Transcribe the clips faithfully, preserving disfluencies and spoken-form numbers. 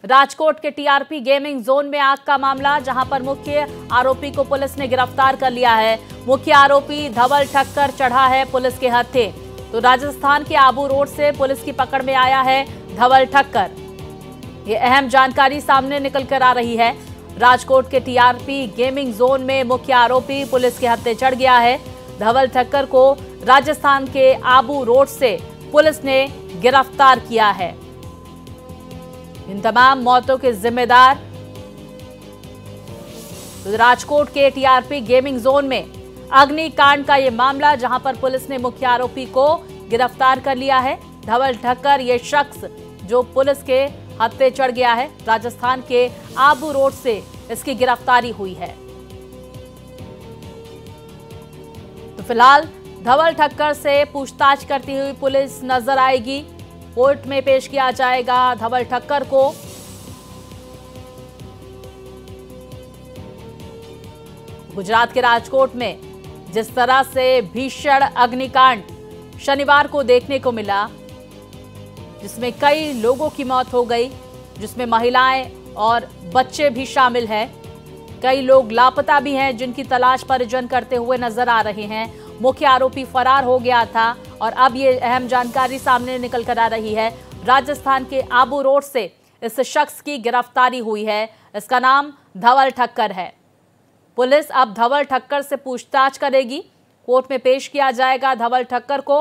राजकोट के TRP gaming zone में आग का मामला, जहां पर मुख्य आरोपी को पुलिस ने गिरफ्तार कर लिया है। मुख्य आरोपी धवल ठक्कर चढ़ा है पुलिस के हत्थे। तो राजस्थान के आबू रोड से पुलिस की पकड़ में आया है धवल ठक्कर। ये अहम जानकारी सामने निकल कर आ रही है। राजकोट के टीआरपी गेमिंग जोन में मुख्य आरोपी पुलिस के हत्थे चढ़ गया है। धवल ठक्कर को राजस्थान के आबू रोड से पुलिस ने गिरफ्तार किया है। इन तमाम मौतों के जिम्मेदार राजकोट के टीआरपी गेमिंग जोन में अग्निकांड का यह मामला, जहां पर पुलिस ने मुख्य आरोपी को गिरफ्तार कर लिया है। धवल ठक्कर ये शख्स जो पुलिस के हत्थे चढ़ गया है, राजस्थान के आबू रोड से इसकी गिरफ्तारी हुई है। तो फिलहाल धवल ठक्कर से पूछताछ करती हुई पुलिस नजर आएगी। कोर्ट में पेश किया जाएगा धवल ठक्कर को। गुजरात के राजकोट में जिस तरह से भीषण अग्निकांड शनिवार को देखने को मिला, जिसमें कई लोगों की मौत हो गई, जिसमें महिलाएं और बच्चे भी शामिल हैं। कई लोग लापता भी हैं, जिनकी तलाश परिजन करते हुए नजर आ रहे हैं। मुख्य आरोपी फरार हो गया था और अब ये अहम जानकारी सामने निकल कर आ रही है। राजस्थान के आबू रोड से इस शख्स की गिरफ्तारी हुई है। इसका नाम धवल ठक्कर है। पुलिस अब धवल ठक्कर से पूछताछ करेगी। कोर्ट में पेश किया जाएगा धवल ठक्कर को।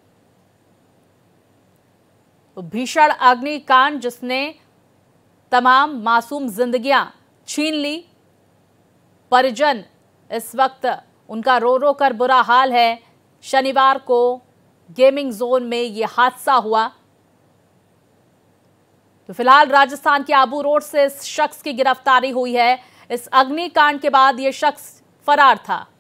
भीषण अग्निकांड जिसने तमाम मासूम जिंदगियां छीन ली। परिजन इस वक्त उनका रो रो कर बुरा हाल है। शनिवार को गेमिंग जोन में यह हादसा हुआ। तो फिलहाल राजस्थान के आबू रोड से इस शख्स की गिरफ्तारी हुई है। इस अग्निकांड के बाद यह शख्स फरार था।